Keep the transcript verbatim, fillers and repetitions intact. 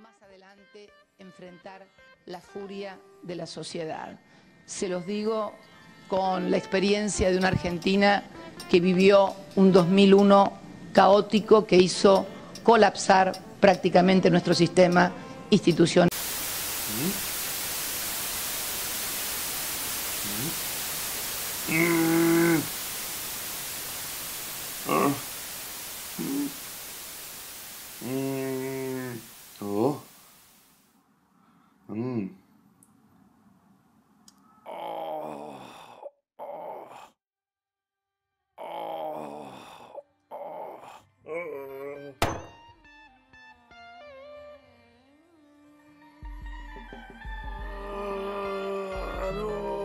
más adelante enfrentar la furia de la sociedad. Se los digo con la experiencia de una Argentina que vivió un dos mil uno caótico que hizo colapsar prácticamente nuestro sistema institucional. Mm. Ah. Mm. Oh. Mm. Oh. Oh. Oh. Oh. Oh. Ah, no.